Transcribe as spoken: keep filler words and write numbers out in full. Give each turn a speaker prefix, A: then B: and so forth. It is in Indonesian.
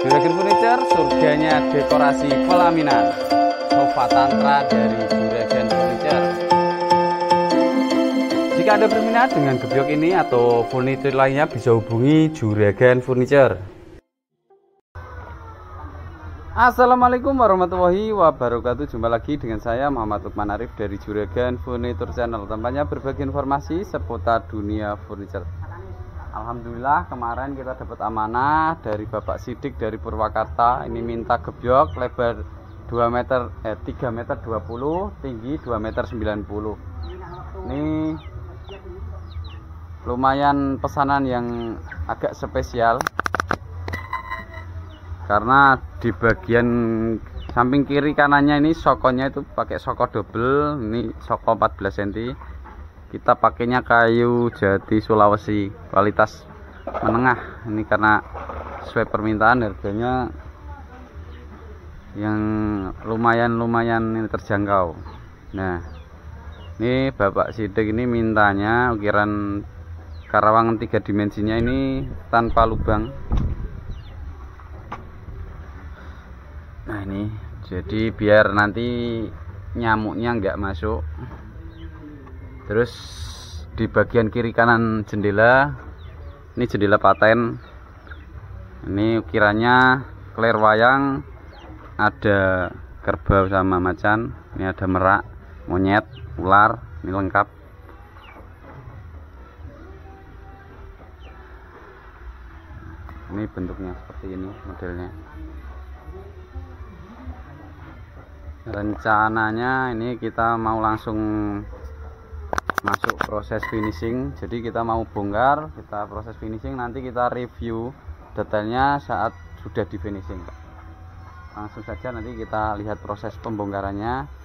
A: Juragan Furniture, surganya dekorasi pelaminan. Sofa tantra dari Juragan Furniture. Jika Anda berminat dengan gebyok ini atau furniture lainnya, bisa hubungi Juragan Furniture. Assalamualaikum warahmatullahi wabarakatuh. Jumpa lagi dengan saya Muhammad Lukman Arif dari Juragan Furniture Channel. Tempatnya berbagi informasi seputar dunia furniture. Alhamdulillah kemarin kita dapat amanah dari Bapak Sidik dari Purwakarta. Ini minta gebyok lebar dua meter, eh, tiga meter dua puluh, tinggi dua meter sembilan puluh. Ini lumayan pesanan yang agak spesial, karena di bagian samping kiri kanannya ini sokonya itu pakai soko double. Ini soko empat belas sentimeter. Kita pakainya kayu jati Sulawesi kualitas menengah. Ini karena sesuai permintaan, harganya yang lumayan-lumayan ini terjangkau. Nah, ini Bapak Sidik ini mintanya ukiran Karawang tiga dimensinya ini tanpa lubang. Nah, ini jadi biar nanti nyamuknya nggak masuk. Terus di bagian kiri kanan jendela, ini jendela paten. Ini ukirannya clear wayang, ada kerbau sama macan. Ini ada merak, monyet, ular, ini lengkap. Ini bentuknya seperti ini modelnya. Rencananya ini kita mau langsung masuk proses finishing. Jadi kita mau bongkar, kita proses finishing, nanti kita review detailnya saat sudah di finishing. Langsung saja nanti kita lihat proses pembongkarannya.